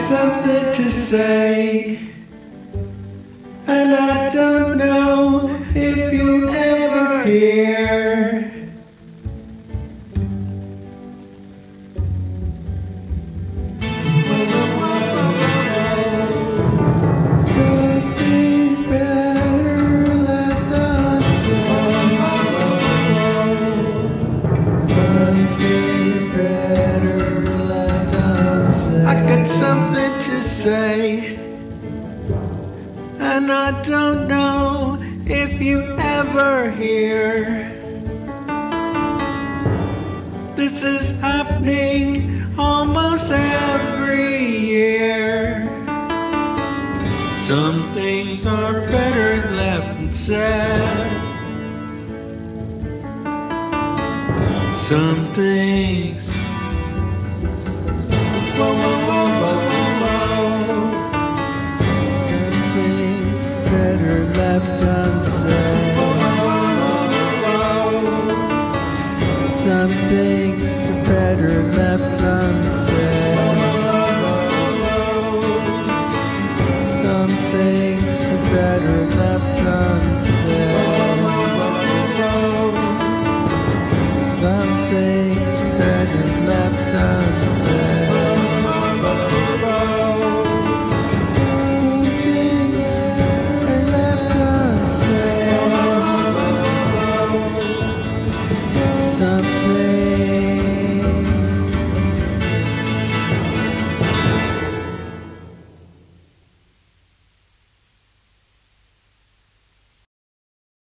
something to say, and I don't know if you ever hear. Something's better left unsaid. Something better left unsaid. I got something to say, and I don't know if you ever hear. This is happening almost every year. Some things are better left unsaid. Some things. Whoa, whoa, whoa, whoa, whoa, whoa. Some things better left unsaid. Some things better left unsaid. Some things better left unsaid. Some things better left unsaid. Some things are left unsaid. Something